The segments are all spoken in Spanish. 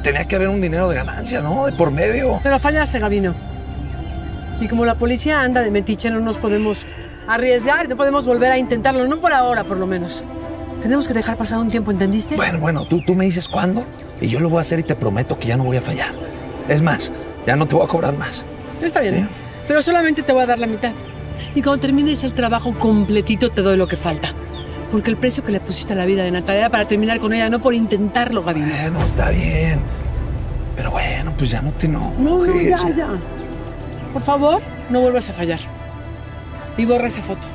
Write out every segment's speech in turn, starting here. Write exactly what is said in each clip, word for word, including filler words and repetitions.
tenía que haber un dinero de ganancia, ¿no? De por medio. Pero fallaste, Gabino. Y como la policía anda de metiche, no nos podemos arriesgar, no podemos volver a intentarlo, no por ahora, por lo menos. Tenemos que dejar pasar un tiempo, ¿entendiste? Bueno, bueno, tú, tú me dices cuándo y yo lo voy a hacer y te prometo que ya no voy a fallar. Es más, ya no te voy a cobrar más. Está bien, ¿Sí? ¿eh? Pero solamente te voy a dar la mitad. Y cuando termines el trabajo completito te doy lo que falta. Porque el precio que le pusiste a la vida de Natalia era para terminar con ella, no por intentarlo, Gabino. Bueno, está bien. Pero bueno, pues ya no te enojes. No, no, ya, ya. Por favor, no vuelvas a fallar. Y borra esa foto.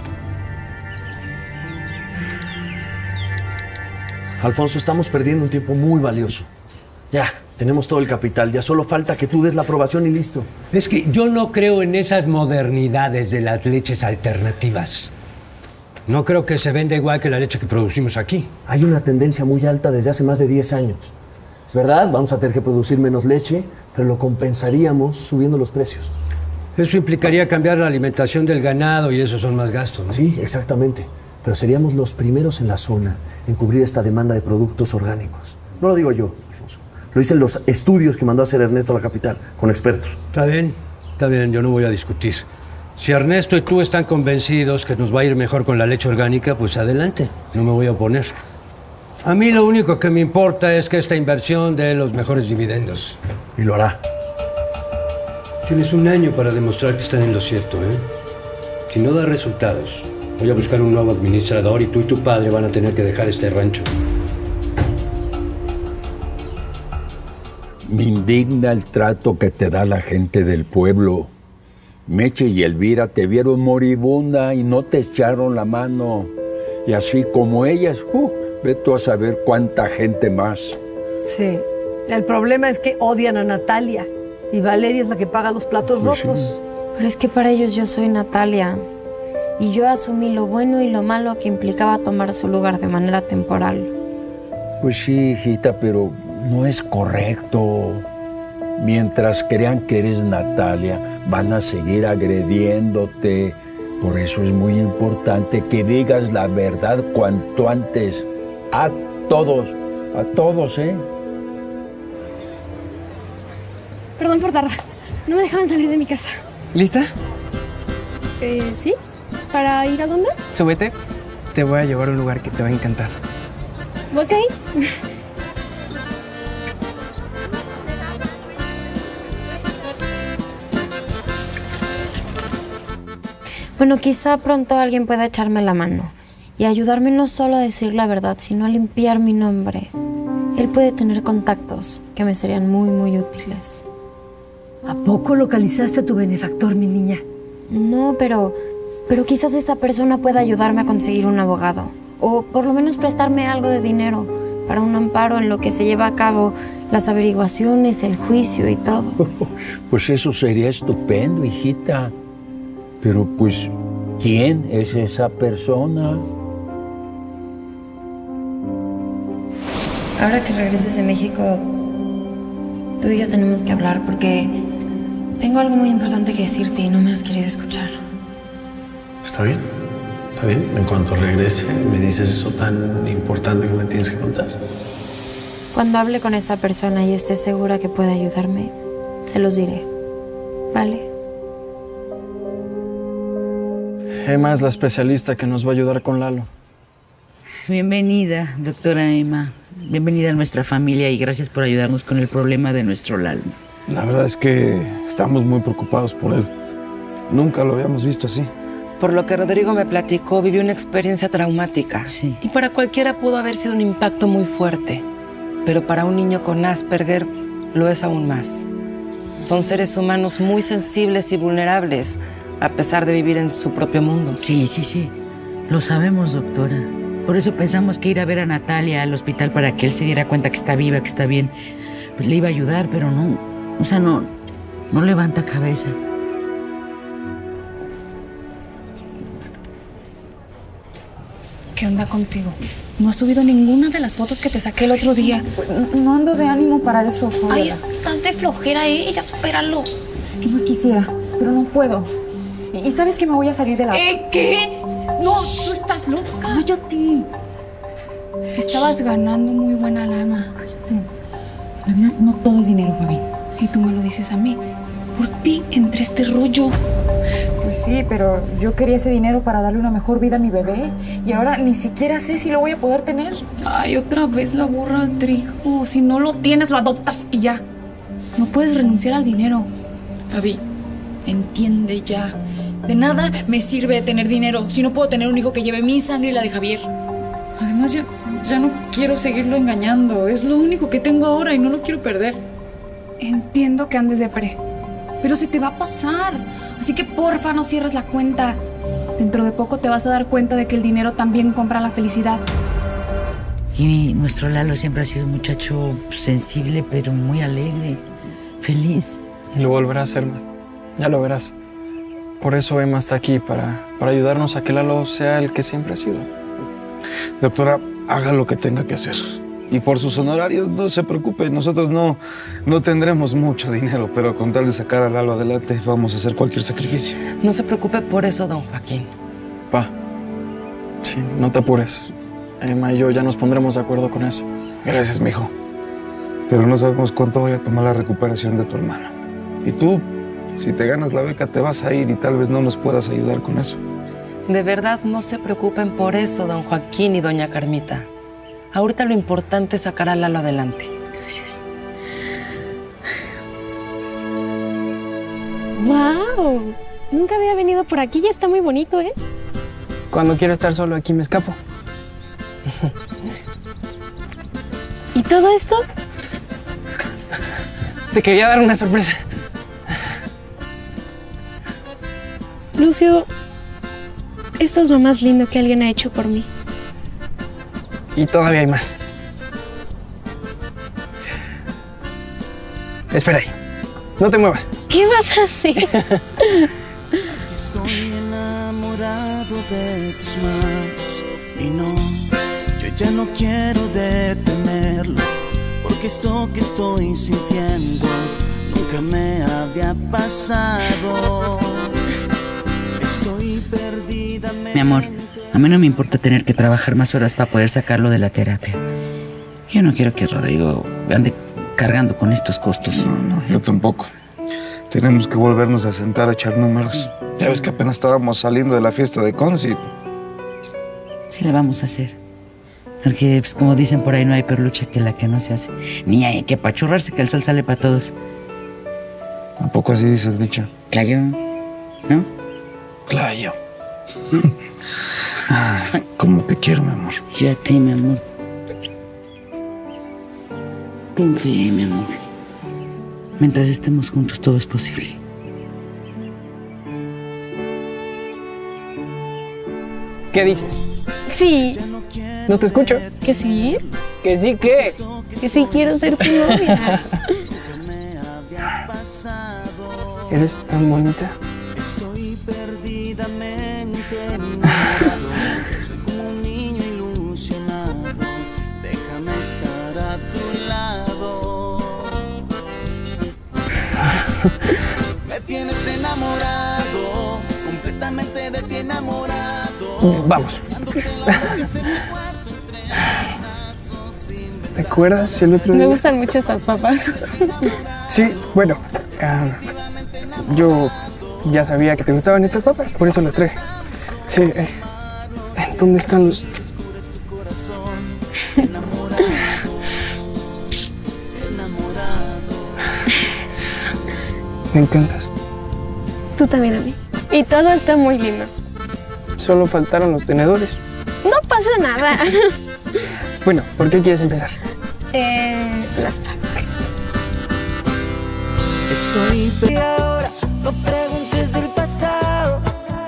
Alfonso, estamos perdiendo un tiempo muy valioso. Ya, tenemos todo el capital. Ya solo falta que tú des la aprobación y listo. Es que yo no creo en esas modernidades de las leches alternativas. No creo que se venda igual que la leche que producimos aquí. Hay una tendencia muy alta desde hace más de diez años. Es verdad, vamos a tener que producir menos leche, pero lo compensaríamos subiendo los precios. Eso implicaría cambiar la alimentación del ganado y esos son más gastos, ¿no? Sí, exactamente. Pero seríamos los primeros en la zona en cubrir esta demanda de productos orgánicos. No lo digo yo, Alfonso. Lo dicen los estudios que mandó a hacer Ernesto a la capital, con expertos. Está bien, está bien, yo no voy a discutir. Si Ernesto y tú están convencidos que nos va a ir mejor con la leche orgánica, pues adelante, no me voy a oponer. A mí lo único que me importa es que esta inversión dé los mejores dividendos. Y lo hará. Tienes un año para demostrar que están en lo cierto, ¿eh? Si no da resultados, voy a buscar un nuevo administrador y tú y tu padre van a tener que dejar este rancho. Me indigna el trato que te da la gente del pueblo. Meche y Elvira te vieron moribunda y no te echaron la mano. Y así como ellas, uh, ve tú a saber cuánta gente más. Sí, el problema es que odian a Natalia y Valeria es la que paga los platos Pues rotos. sí. Pero es que para ellos yo soy Natalia. Y yo asumí lo bueno y lo malo que implicaba tomar su lugar de manera temporal. Pues sí, hijita, pero no es correcto. Mientras crean que eres Natalia, van a seguir agrediéndote. Por eso es muy importante que digas la verdad cuanto antes. A todos, a todos, ¿eh? Perdón por tardar. No me dejaban salir de mi casa. ¿Lista? Eh, ¿sí? ¿Para ir a dónde? Súbete. Te voy a llevar a un lugar que te va a encantar. Ok. Bueno, quizá pronto alguien pueda echarme la mano y ayudarme no solo a decir la verdad, sino a limpiar mi nombre. Él puede tener contactos que me serían muy, muy útiles. ¿A poco localizaste a tu benefactor, mi niña? No, pero, pero quizás esa persona pueda ayudarme a conseguir un abogado. O por lo menos prestarme algo de dinero para un amparo en lo que se lleva a cabo las averiguaciones, el juicio y todo. Pues eso sería estupendo, hijita. Pero pues, ¿quién es esa persona? Ahora que regreses de México, tú y yo tenemos que hablar porque tengo algo muy importante que decirte y no me has querido escuchar. Está bien, está bien. En cuanto regrese, me dices eso tan importante que me tienes que contar. Cuando hable con esa persona y esté segura que puede ayudarme, se los diré. ¿Vale? Emma es la especialista que nos va a ayudar con Lalo. Bienvenida, doctora Emma. Bienvenida a nuestra familia y gracias por ayudarnos con el problema de nuestro Lalo. La verdad es que estamos muy preocupados por él. Nunca lo habíamos visto así. Por lo que Rodrigo me platicó, vivió una experiencia traumática. Sí. Y para cualquiera pudo haber sido un impacto muy fuerte. Pero para un niño con Asperger lo es aún más. Son seres humanos muy sensibles y vulnerables, a pesar de vivir en su propio mundo. Sí, sí, sí. Lo sabemos, doctora. Por eso pensamos que ir a ver a Natalia al hospital para que él se diera cuenta que está viva, que está bien, pues le iba a ayudar, pero no. O sea, no, no levanta cabeza. ¿Qué onda contigo? No has subido ninguna de las fotos que te saqué el otro día. No ando de ánimo para eso, Fabiola. Ay, estás de flojera, ¿eh? Ya supéralo. ¿Qué más quisiera? Pero no puedo. ¿Y sabes que me voy a salir de la...? ¿Eh? ¿Qué? No, tú estás loca. Cállate. Estabas ganando muy buena lana. Cállate. La vida no todo es dinero, Fabi. Y tú me lo dices a mí. Por ti entré este rollo. Pues sí, pero yo quería ese dinero para darle una mejor vida a mi bebé. Y ahora ni siquiera sé si lo voy a poder tener. Ay, otra vez la burra al trigo. Si no lo tienes, lo adoptas y ya. No puedes renunciar al dinero. Fabi, entiende ya. De nada me sirve tener dinero si no puedo tener un hijo que lleve mi sangre y la de Javier. Además, ya, ya no quiero seguirlo engañando. Es lo único que tengo ahora y no lo quiero perder. Entiendo que andes de pre, pero se te va a pasar. Así que porfa, no cierres la cuenta. Dentro de poco te vas a dar cuenta de que el dinero también compra la felicidad. Y nuestro Lalo siempre ha sido un muchacho sensible, pero muy alegre, feliz. Y lo volverá a hacer, ma. Ya lo verás. Por eso Emma está aquí, para, para ayudarnos a que Lalo sea el que siempre ha sido. Doctora, haga lo que tenga que hacer. Y por sus honorarios, no se preocupe. Nosotros no, no tendremos mucho dinero, pero con tal de sacar a Lalo adelante, vamos a hacer cualquier sacrificio. No se preocupe por eso, don Joaquín. Pa, sí, no te apures. Emma y yo ya nos pondremos de acuerdo con eso. Gracias, mijo. Pero no sabemos cuánto vaya a tomar la recuperación de tu hermano. Y tú, si te ganas la beca, te vas a ir y tal vez no nos puedas ayudar con eso. De verdad, no se preocupen por eso, don Joaquín y doña Carmita. Ahorita lo importante es sacar a Lalo adelante. Gracias. ¡Wow! Nunca había venido por aquí, ya está muy bonito, ¿eh? Cuando quiero estar solo aquí me escapo. ¿Y todo esto? Te quería dar una sorpresa. Lucio, esto es lo más lindo que alguien ha hecho por mí. Y todavía hay más. Espera ahí. No te muevas. ¿Qué vas a hacer? Estoy enamorado de tus manos y no, yo ya no quiero detenerlo, porque esto que estoy sintiendo nunca me había pasado. Estoy perdida. Mi amor, a mí no me importa tener que trabajar más horas para poder sacarlo de la terapia. Yo no quiero que Rodrigo ande cargando con estos costos. No, no, yo tampoco. Tenemos que volvernos a sentar a echar números. Ya ves que apenas estábamos saliendo de la fiesta de Conci. Sí la vamos a hacer. Porque, pues, como dicen por ahí, no hay perlucha que la que no se hace. Ni hay que apachurrarse, que el sol sale para todos. Tampoco así dice el dicho. Claro, ¿no? Claro. Ay, cómo te quiero, mi amor. Yo a ti, mi amor. Ten fe, mi amor. Mientras estemos juntos, todo es posible. ¿Qué dices? Sí. ¿No te escucho? ¿Que sí? ¿Que sí qué? Que sí quiero ser tu novia. Eres tan bonita. Estoy perdidamente enamorado. Soy como un niño ilusionado. Déjame estar a tu lado. Me tienes enamorado, completamente de ti enamorado. Vamos. ¿Recuerdas el otro día? Me gustan mucho estas papas. Sí, bueno, uh, yo ya sabía que te gustaban estas papas, por eso las traje. Sí, eh, ¿dónde están los...? Me encantas. Tú también a mí. Y todo está muy lindo. Solo faltaron los tenedores. No pasa nada. Bueno, ¿por qué quieres empezar? Eh, las papas. Estoy perdida ahora, no preguntes del pasado.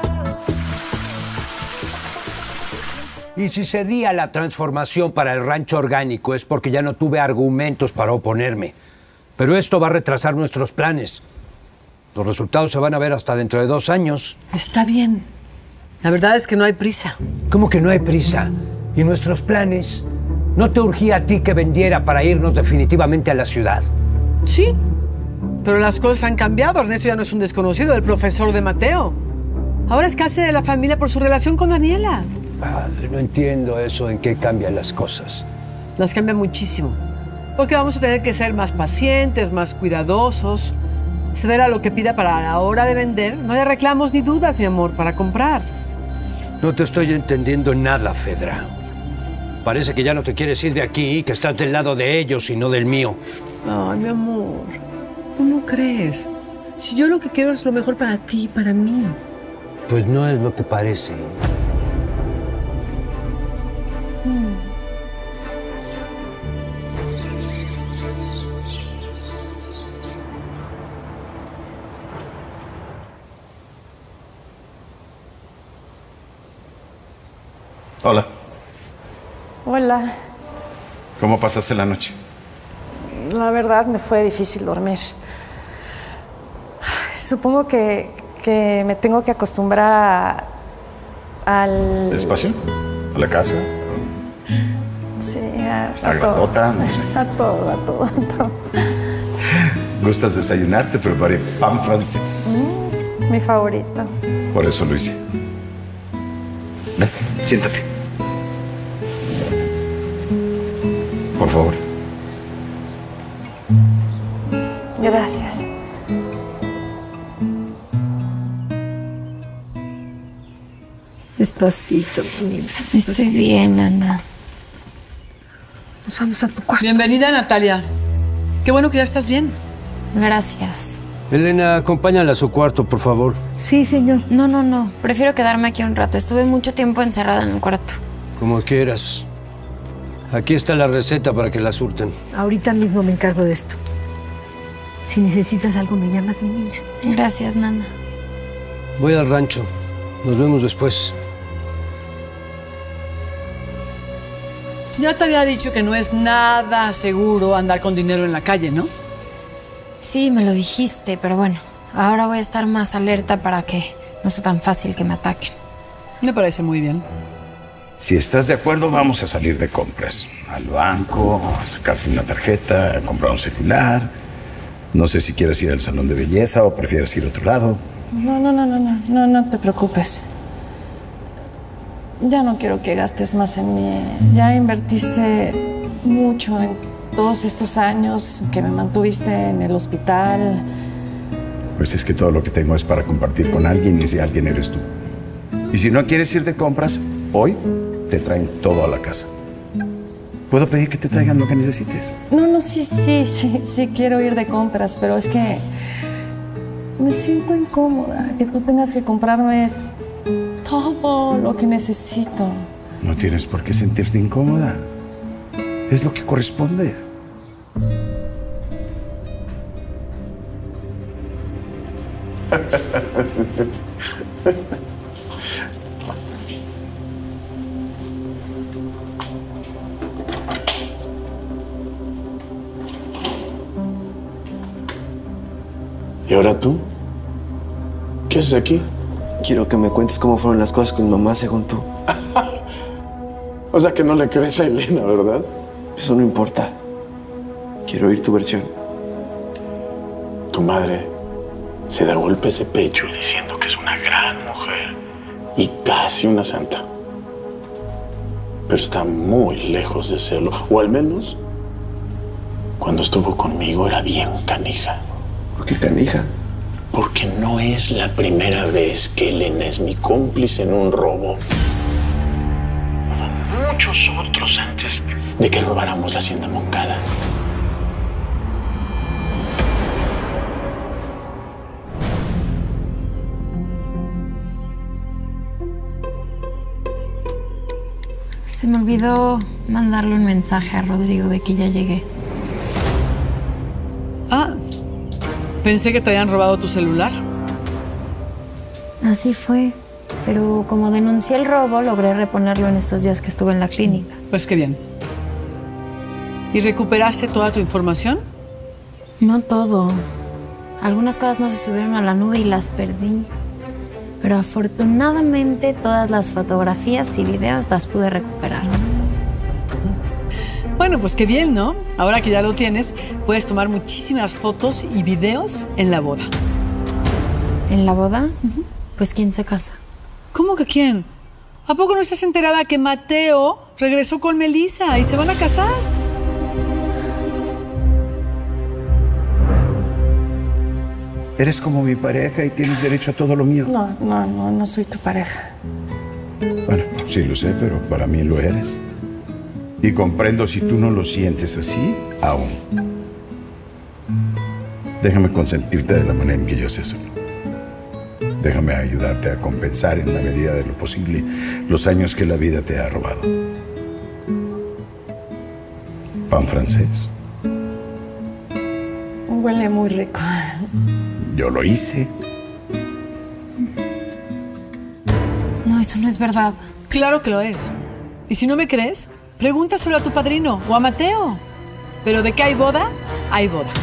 Y si cedí a la transformación para el rancho orgánico es porque ya no tuve argumentos para oponerme. Pero esto va a retrasar nuestros planes. Los resultados se van a ver hasta dentro de dos años. Está bien. La verdad es que no hay prisa. ¿Cómo que no hay prisa? ¿Y nuestros planes? ¿No te urgía a ti que vendiera para irnos definitivamente a la ciudad? Sí, pero las cosas han cambiado. Ernesto ya no es un desconocido, el profesor de Mateo. Ahora es casi de la familia por su relación con Daniela. Padre, no entiendo eso, en qué cambian las cosas. Las cambia muchísimo. Porque vamos a tener que ser más pacientes, más cuidadosos, ceder a lo que pida para la hora de vender. No hay reclamos ni dudas, mi amor, para comprar. No te estoy entendiendo nada, Fedra. Parece que ya no te quieres ir de aquí, que estás del lado de ellos y no del mío. Ay, mi amor, ¿cómo crees? Si yo lo que quiero es lo mejor para ti y para mí. Pues no es lo que parece. Mm. Hola. Hola. ¿Cómo pasaste la noche? La verdad me fue difícil dormir. Supongo que, que me tengo que acostumbrar a, al... ¿Espacio? ¿A la casa? Sí, a, ¿A a todo. gratota? No sé. A todo, a todo, a todo. ¿Gustas desayunar? Te preparé pan francés. Mm, mi favorito. Por eso lo hice. Ven, siéntate. Por favor. Gracias. Despacito, niña. Estoy bien, Ana. Nos vamos a tu cuarto. Bienvenida, Natalia. Qué bueno que ya estás bien. Gracias. Elena, acompáñala a su cuarto, por favor. Sí, señor. No, no, no. Prefiero quedarme aquí un rato. Estuve mucho tiempo encerrada en el cuarto. Como quieras. Aquí está la receta para que la surten. Ahorita mismo me encargo de esto. Si necesitas algo, me llamas, mi niña. Gracias, Nana. Voy al rancho. Nos vemos después. Ya te había dicho que no es nada seguro andar con dinero en la calle, ¿no? Sí, me lo dijiste, pero bueno, ahora voy a estar más alerta para que no sea tan fácil que me ataquen. Me parece muy bien. Si estás de acuerdo, vamos a salir de compras. Al banco, a sacarte una tarjeta, a comprar un celular. No sé si quieres ir al salón de belleza o prefieres ir a otro lado. No, no, no, no, no, no, no te preocupes. Ya no quiero que gastes más en mí. Ya invertiste mucho en todos estos años que me mantuviste en el hospital. Pues es que todo lo que tengo es para compartir con alguien y ese alguien eres tú. Y si no quieres ir de compras, hoy te traen todo a la casa. ¿Puedo pedir que te traigan lo que necesites? No, no, sí, sí, sí, sí quiero ir de compras, pero es que me siento incómoda que tú tengas que comprarme todo lo que necesito. No tienes por qué sentirte incómoda. Es lo que corresponde. ¿Y ahora tú? ¿Qué haces aquí? Quiero que me cuentes cómo fueron las cosas con mi mamá, según tú. O sea que no le crees a Elena, ¿verdad? Eso no importa. Quiero oír tu versión. Tu madre se da golpes de pecho diciendo que es una gran mujer y casi una santa. Pero está muy lejos de serlo. O al menos, cuando estuvo conmigo era bien canija. ¿Por qué canija? Porque no es la primera vez que Elena es mi cómplice en un robo. Hubo muchos otros antes de que robáramos la hacienda Moncada. Se me olvidó mandarle un mensaje a Rodrigo de que ya llegué. Ah, pensé que te habían robado tu celular. Así fue. Pero como denuncié el robo, logré reponerlo en estos días que estuve en la clínica. Pues qué bien. ¿Y recuperaste toda tu información? No todo. Algunas cosas no se subieron a la nube y las perdí. Pero afortunadamente todas las fotografías y videos las pude recuperar. Bueno, pues qué bien, ¿no? Ahora que ya lo tienes, puedes tomar muchísimas fotos y videos en la boda. ¿En la boda? Uh-huh. Pues ¿quién se casa? ¿Cómo que quién? ¿A poco no estás enterada que Mateo regresó con Melissa y se van a casar? Eres como mi pareja y tienes derecho a todo lo mío. No, no, no, no soy tu pareja. Bueno, sí lo sé, pero para mí lo eres. Y comprendo si tú no lo sientes así aún. Déjame consentirte de la manera en que yo sé hacerlo. Déjame ayudarte a compensar en la medida de lo posible los años que la vida te ha robado. ¿Pan francés? Huele muy rico. Yo lo hice. No, eso no es verdad. Claro que lo es. Y si no me crees, pregúntaselo a tu padrino o a Mateo. Pero de que hay boda, hay boda.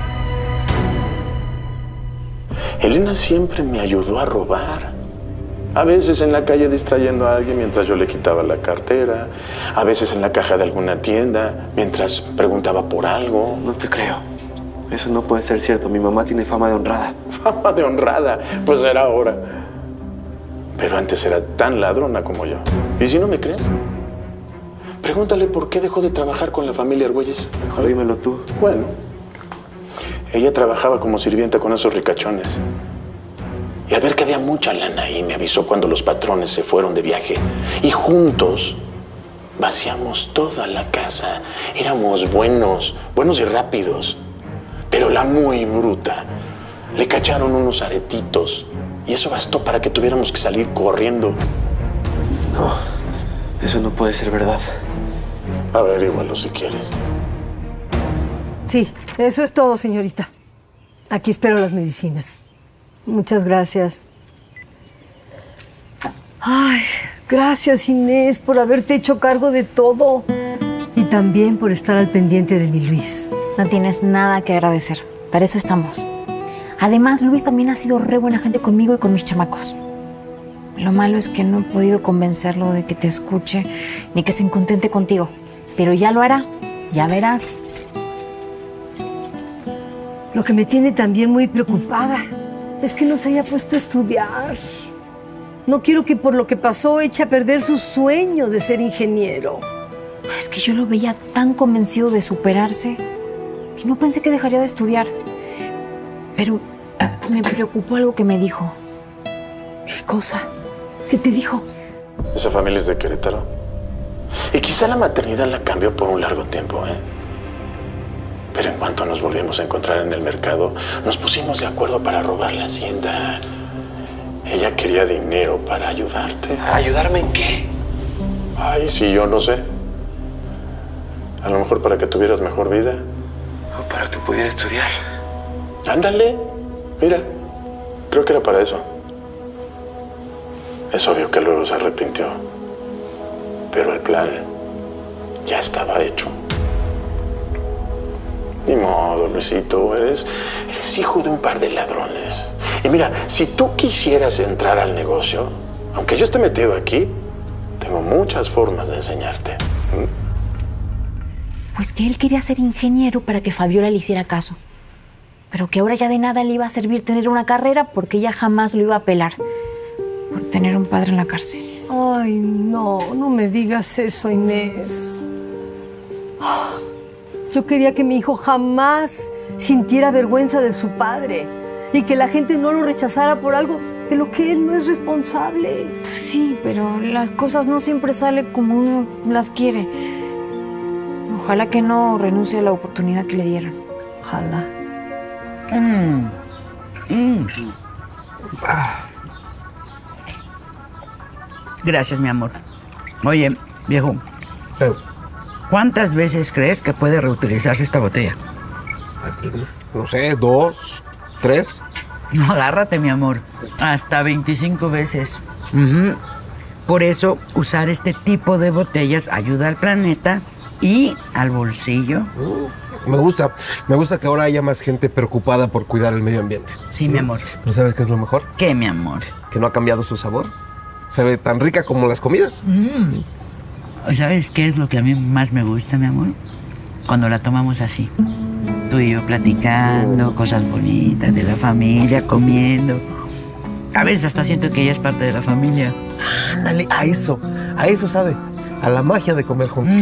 Elena siempre me ayudó a robar. A veces en la calle distrayendo a alguien mientras yo le quitaba la cartera. A veces en la caja de alguna tienda mientras preguntaba por algo. No te creo. Eso no puede ser cierto. Mi mamá tiene fama de honrada. Fama de honrada. Pues era ahora. Pero antes era tan ladrona como yo. ¿Y si no me crees? Pregúntale por qué dejó de trabajar con la familia Argüelles. Mejor dímelo tú. Bueno, ella trabajaba como sirvienta con esos ricachones. Y al ver que había mucha lana ahí, me avisó cuando los patrones se fueron de viaje. Y juntos vaciamos toda la casa. Éramos buenos, buenos y rápidos. Pero la muy bruta le cacharon unos aretitos. Y eso bastó para que tuviéramos que salir corriendo. No, eso no puede ser verdad. Averígualo si quieres. Sí, eso es todo, señorita. Aquí espero las medicinas. Muchas gracias. Ay, gracias, Inés, por haberte hecho cargo de todo. Y también por estar al pendiente de mi Luis. No tienes nada que agradecer. Para eso estamos. Además, Luis también ha sido re buena gente conmigo y con mis chamacos. Lo malo es que no he podido convencerlo de que te escuche ni que se contente contigo. Pero ya lo hará. Ya verás. Lo que me tiene también muy preocupada es que no se haya puesto a estudiar. No quiero que por lo que pasó eche a perder su sueño de ser ingeniero. Es que yo lo veía tan convencido de superarse que no pensé que dejaría de estudiar. Pero me preocupó algo que me dijo. ¿Qué cosa? ¿Qué te dijo? Esa familia es de Querétaro. Y quizá la maternidad la cambió por un largo tiempo, ¿eh? Pero en cuanto nos volvimos a encontrar en el mercado, nos pusimos de acuerdo para robar la hacienda. Ella quería dinero para ayudarte. ¿Ayudarme en qué? Ay, sí, yo no sé. A lo mejor para que tuvieras mejor vida. O para que pudiera estudiar. Ándale. Mira, creo que era para eso. Es obvio que luego se arrepintió. Pero el plan ya estaba hecho. Ni modo, Luisito, eres, eres hijo de un par de ladrones. Y mira, si tú quisieras entrar al negocio, aunque yo esté metido aquí, tengo muchas formas de enseñarte. ¿Mm? Pues que él quería ser ingeniero para que Fabiola le hiciera caso. Pero que ahora ya de nada le iba a servir tener una carrera porque ella jamás lo iba a pelar por tener un padre en la cárcel. Ay, no, no me digas eso, Inés. Yo quería que mi hijo jamás sintiera vergüenza de su padre y que la gente no lo rechazara por algo de lo que él no es responsable. Pues sí, pero las cosas no siempre salen como uno las quiere. Ojalá que no renuncie a la oportunidad que le dieron. Ojalá. Mm. Mm. Ah. Gracias, mi amor. Oye, viejo, ¿cuántas veces crees que puede reutilizarse esta botella? No sé, dos, tres. No, agárrate, mi amor. Hasta veinticinco veces. Uh-huh. Por eso, usar este tipo de botellas ayuda al planeta y al bolsillo. Uh, me gusta. Me gusta que ahora haya más gente preocupada por cuidar el medio ambiente. Sí, mi amor. ¿Pero sabes qué es lo mejor? ¿Qué, mi amor? Que no ha cambiado su sabor. Sabe tan rica como las comidas. Mm. ¿Sabes qué es lo que a mí más me gusta, mi amor? Cuando la tomamos así. Tú y yo platicando, oh. cosas bonitas de la familia, comiendo. A veces hasta siento que ella es parte de la familia. Ándale, a eso, a eso sabe. A la magia de comer juntos.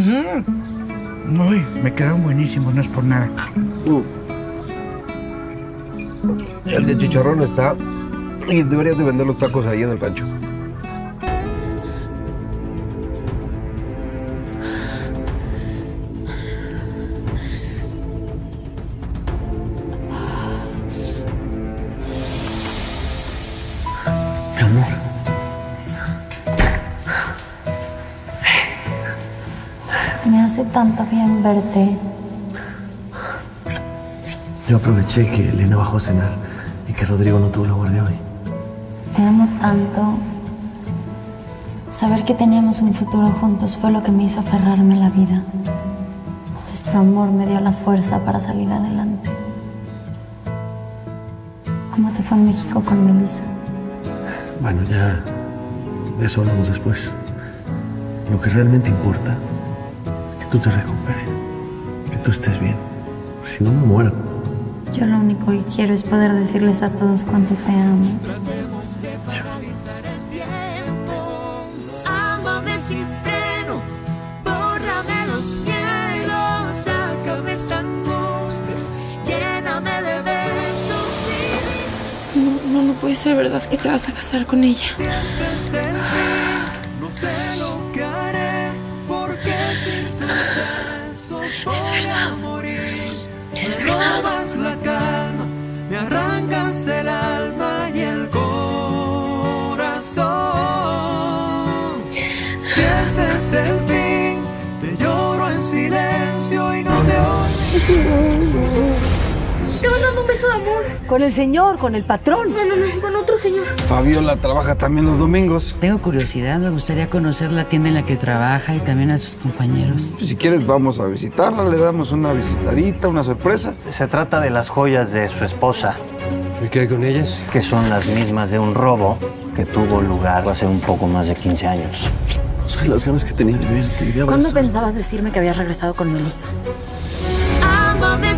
Uh-huh. Uy, me quedaron buenísimos, no es por nada. Uh. El de chicharrón está. Y deberías de vender los tacos ahí en el rancho. Mi amor. Me hace tanto bien verte. Yo aproveché que Elena bajó a cenar y que Rodrigo no tuvo la guardia hoy. Te amo tanto. Saber que teníamos un futuro juntos fue lo que me hizo aferrarme a la vida. Nuestro amor me dio la fuerza para salir adelante. ¿Cómo te fue en México con Melissa? Bueno, ya de eso hablamos después. Lo que realmente importa es que tú te recuperes, que tú estés bien. Si no, me muero. Yo lo único que quiero es poder decirles a todos cuánto te amo. Ámame sin freno, bórrame los miedos, sácame esta angustia, lléname de besos y... No, no, no puede ser verdad que te vas a casar con ella. Si este es el fin, no sé lo que haré, porque sin tus besos voy a morir. Es Me verdad. robas la calma, me arrancas el alma y el corazón. Si este es el fin, te lloro en silencio y no te oigo. Te van dando un beso de amor. Con el señor, con el patrón. No, no, no, con otro señor. Fabiola trabaja también los domingos. Tengo curiosidad, me gustaría conocer la tienda en la que trabaja y también a sus compañeros. Si quieres vamos a visitarla, le damos una visitadita, una sorpresa. Se trata de las joyas de su esposa. ¿Y qué hay con ellas? Que son las mismas de un robo que tuvo lugar hace un poco más de quince años. No sabes las ganas que tenía de verte y de ¿Cuándo abrazar. pensabas decirme que habías regresado con Melissa? Ámame